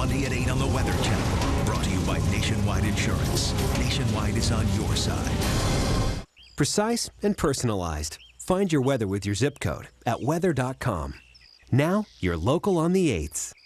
Monday at 8 on the Weather Channel. Brought to you by Nationwide Insurance. Nationwide is on your side. Precise and personalized. Find your weather with your zip code at weather.com. Now, you're local on the 8s.